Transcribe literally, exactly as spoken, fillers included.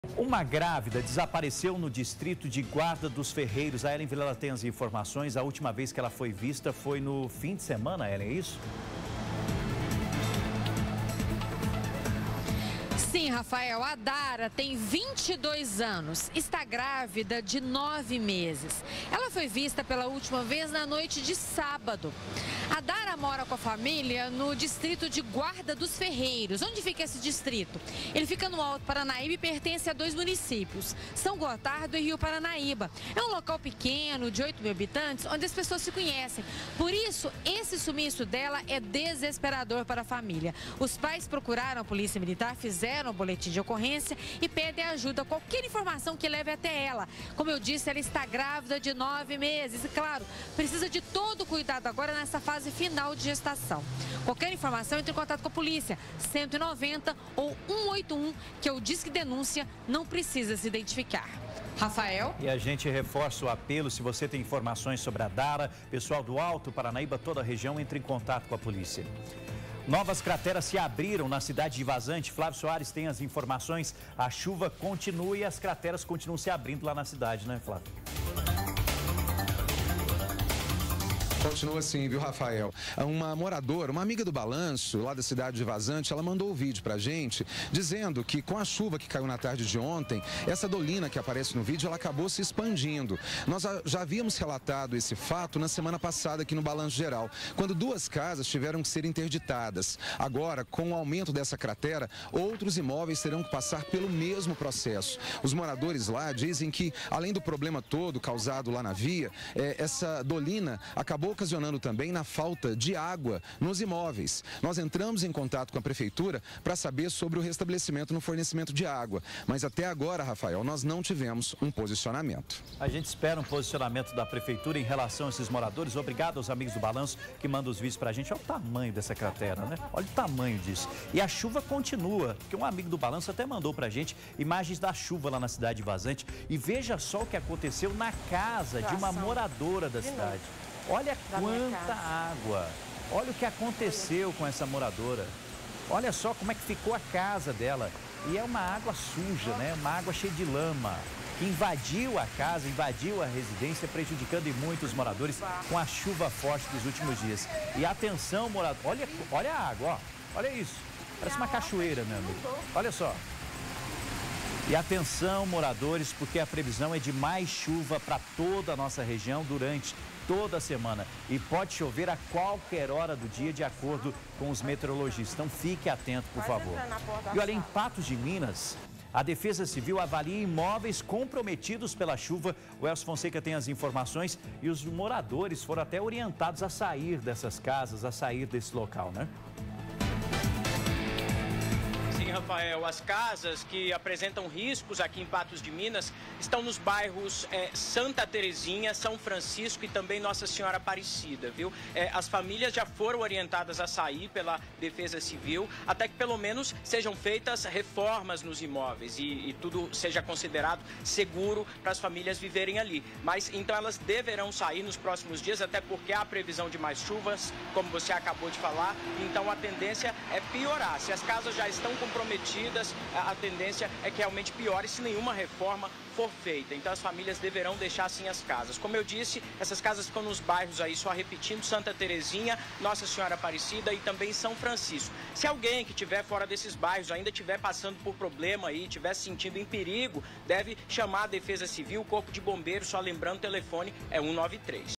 Uma grávida desapareceu no distrito de Guarda dos Ferreiros. A Ellen Vilela tem as informações. A última vez que ela foi vista foi no fim de semana, Ellen, é isso? Sim, Rafael, a Dara tem vinte e dois anos, está grávida de nove meses. Ela foi vista pela última vez na noite de sábado. A Dara mora com a família no distrito de Guarda dos Ferreiros. Onde fica esse distrito? Ele fica no Alto Paranaíba e pertence a dois municípios, São Gotardo e Rio Paranaíba. É um local pequeno, de oito mil habitantes, onde as pessoas se conhecem. Por isso, esse sumiço dela é desesperador para a família. Os pais procuraram a Polícia Militar, fizeram o boletim de ocorrência e pedem ajuda, qualquer informação que leve até ela. Como eu disse, ela está grávida de nove meses e, claro, precisa de todo cuidado agora nessa fase final de gestação. Qualquer informação, entre em contato com a polícia, cento e noventa ou cento e oitenta e um, que é o Disque Denúncia, não precisa se identificar. Rafael? E a gente reforça o apelo, se você tem informações sobre a Dara, pessoal do Alto Paranaíba, toda a região, entre em contato com a polícia. Novas crateras se abriram na cidade de Vazante. Flávio Soares tem as informações. A chuva continua e as crateras continuam se abrindo lá na cidade, né, Flávio? Continua assim, viu, Rafael? Uma moradora, uma amiga do Balanço, lá da cidade de Vazante, ela mandou o vídeo pra gente, dizendo que com a chuva que caiu na tarde de ontem, essa dolina que aparece no vídeo, ela acabou se expandindo. Nós já havíamos relatado esse fato na semana passada aqui no Balanço Geral, quando duas casas tiveram que ser interditadas. Agora, com o aumento dessa cratera, outros imóveis terão que passar pelo mesmo processo. Os moradores lá dizem que, além do problema todo causado lá na via, é, essa dolina acabou ocasionando também na falta de água nos imóveis. Nós entramos em contato com a prefeitura para saber sobre o restabelecimento no fornecimento de água, mas até agora, Rafael, nós não tivemos um posicionamento. A gente espera um posicionamento da prefeitura em relação a esses moradores. Obrigado aos amigos do Balanço que mandam os vídeos para a gente. Olha o tamanho dessa cratera, né? Olha o tamanho disso. E a chuva continua, porque um amigo do Balanço até mandou para a gente imagens da chuva lá na cidade de Vazante. E veja só o que aconteceu na casa de uma moradora da cidade. Olha quanta água, olha o que aconteceu com essa moradora. Olha só como é que ficou a casa dela. E é uma água suja, né? Uma água cheia de lama, que invadiu a casa, invadiu a residência, prejudicando e muito os moradores com a chuva forte dos últimos dias. E atenção, morador, olha, olha a água, ó. Olha isso, parece uma cachoeira, meu amigo. Olha só. E atenção, moradores, porque a previsão é de mais chuva para toda a nossa região durante toda a semana. E pode chover a qualquer hora do dia, de acordo com os meteorologistas. Então fique atento, por favor. E olha, em Patos de Minas, a Defesa Civil avalia imóveis comprometidos pela chuva. O Elcio Fonseca tem as informações e os moradores foram até orientados a sair dessas casas, a sair desse local, né? Rafael, as casas que apresentam riscos aqui em Patos de Minas estão nos bairros é, Santa Terezinha, São Francisco e também Nossa Senhora Aparecida, viu? É, as famílias já foram orientadas a sair pela Defesa Civil, até que pelo menos sejam feitas reformas nos imóveis e, e tudo seja considerado seguro para as famílias viverem ali. Mas então elas deverão sair nos próximos dias, até porque há previsão de mais chuvas, como você acabou de falar, então a tendência é piorar. Se as casas já estão comprometidas, prometidas, a tendência é que realmente piore se nenhuma reforma for feita. Então as famílias deverão deixar assim as casas. Como eu disse, essas casas ficam nos bairros aí, só repetindo, Santa Terezinha, Nossa Senhora Aparecida e também São Francisco. Se alguém que estiver fora desses bairros ainda estiver passando por problema aí, estiver se sentindo em perigo, deve chamar a Defesa Civil, o Corpo de Bombeiros, só lembrando, o telefone é um nove três.